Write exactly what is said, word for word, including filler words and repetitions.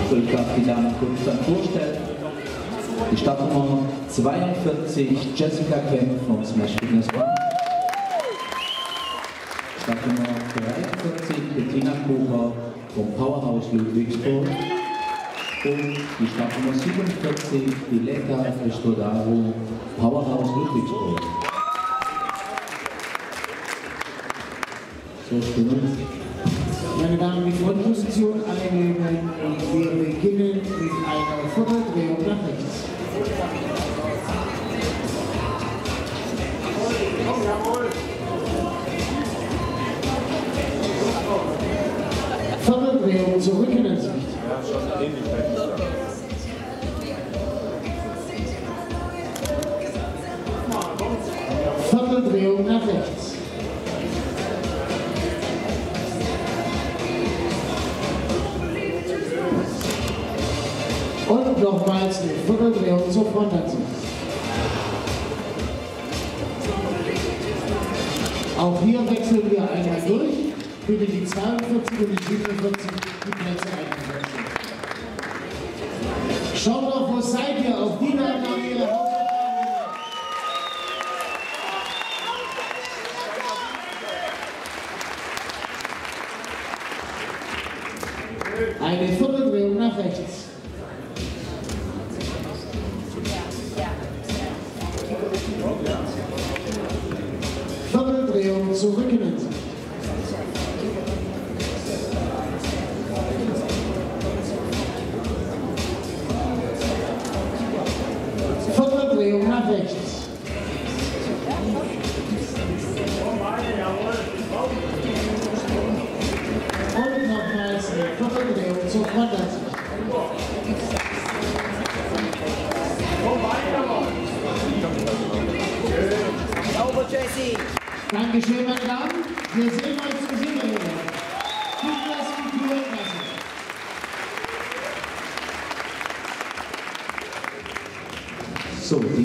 So, ich darf die Damen kurz dann vorstellen. Die Startnummer zweiundvierzig, Jessica Kemp vom Smash Fitness Band. Startnummer dreiundvierzig, Bettina Kocher vom Powerhouse Ludwigsburg. Und die Startnummer siebenundvierzig, Dileka Estodaro, Powerhouse Ludwigsburg. So, stimmen. Meine Damen, die Frontposition einnehmen und wir beginnen mit einer Vierteldrehung nach rechts. Vierteldrehung zurück in ins Licht. Vierteldrehung nach rechts. Und nochmals eine Vierteldrehung zur Frontansicht. Auch hier wechseln wir einmal durch. Bitte die zweiundvierzig und die siebenundvierzig die Plätze einwechseln. Schaut doch, wo seid ihr? Auf die Damen haben ihre Hausaufgaben. Eine Vierteldrehung nach rechts. Vierteldrehung zurück in den Sicht. Vierteldrehung nach rechts. Und nochmals eine Vierteldrehung zur Frontansicht. Dankeschön, meine Damen. Wir sehen uns